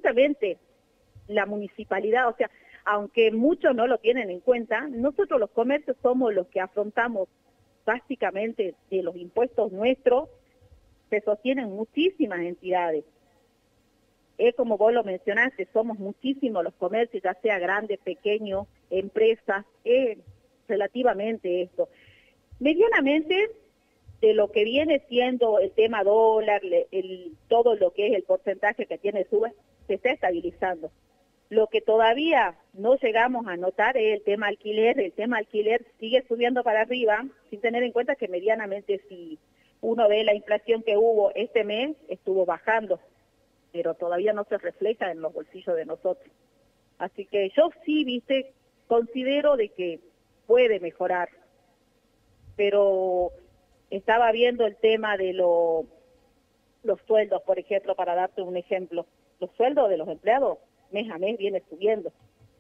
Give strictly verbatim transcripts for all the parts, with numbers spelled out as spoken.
justamente la municipalidad, o sea, aunque muchos no lo tienen en cuenta, nosotros los comercios somos los que afrontamos básicamente de los impuestos nuestros, se sostienen muchísimas entidades. Es como vos lo mencionaste, somos muchísimos los comercios, ya sea grandes, pequeños, empresas, es relativamente esto. Medianamente, de lo que viene siendo el tema dólar, el, todo lo que es el porcentaje que tiene SUBE, se está estabilizando. Lo que todavía no llegamos a notar es el tema alquiler. El tema alquiler sigue subiendo para arriba, sin tener en cuenta que medianamente si uno ve la inflación que hubo este mes, estuvo bajando, pero todavía no se refleja en los bolsillos de nosotros. Así que yo sí, viste, considero de que puede mejorar, pero estaba viendo el tema de lo, los sueldos, por ejemplo, para darte un ejemplo. Los sueldos de los empleados mes a mes viene subiendo.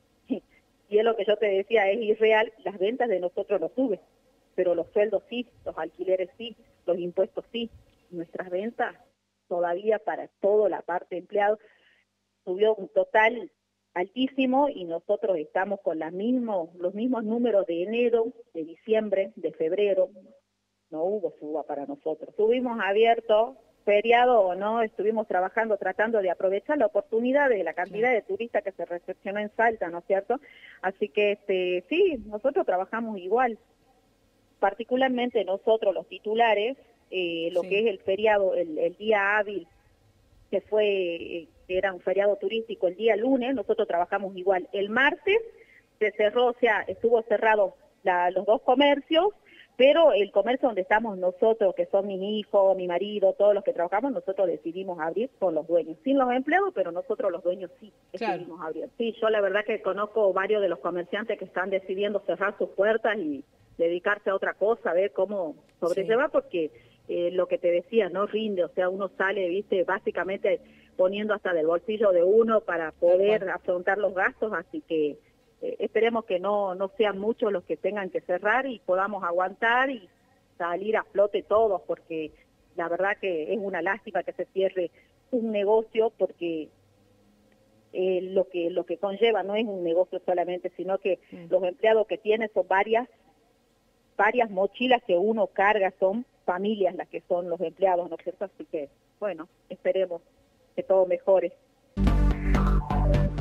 Y es lo que yo te decía, es irreal, las ventas de nosotros no suben, pero los sueldos sí, los alquileres sí, los impuestos sí. Nuestras ventas todavía para toda la parte de empleados subió un total altísimo y nosotros estamos con las mismos, los mismos números de enero, de diciembre, de febrero. No hubo suba para nosotros. Estuvimos abiertos, feriado o no, estuvimos trabajando, tratando de aprovechar la oportunidad de la cantidad de turistas que se recepcionó en Salta, ¿no es cierto? Así que este, sí, nosotros trabajamos igual. Particularmente nosotros, los titulares, eh, lo sí. que es el feriado, el, el día hábil, que fue, eh, que era un feriado turístico el día lunes, nosotros trabajamos igual. El martes se cerró, o sea, estuvo cerrado la, los dos comercios, pero el comercio donde estamos nosotros, que son mis hijos, mi marido, todos los que trabajamos, nosotros decidimos abrir con los dueños. Sin los empleados, pero nosotros los dueños sí decidimos claro. abrir. Sí, yo la verdad que conozco varios de los comerciantes que están decidiendo cerrar sus puertas y dedicarse a otra cosa, a ver cómo sobrellevar, sí. porque eh, lo que te decía, no rinde, o sea, uno sale, viste, básicamente poniendo hasta del bolsillo de uno para poder afrontar los gastos, así que Eh, esperemos que no, no sean muchos los que tengan que cerrar y podamos aguantar y salir a flote todos, porque la verdad que es una lástima que se cierre un negocio, porque eh, lo que lo que conlleva no es un negocio solamente, sino que mm. los empleados que tiene son varias, varias mochilas que uno carga, son familias las que son los empleados, ¿no es cierto? Así que, bueno, esperemos que todo mejore.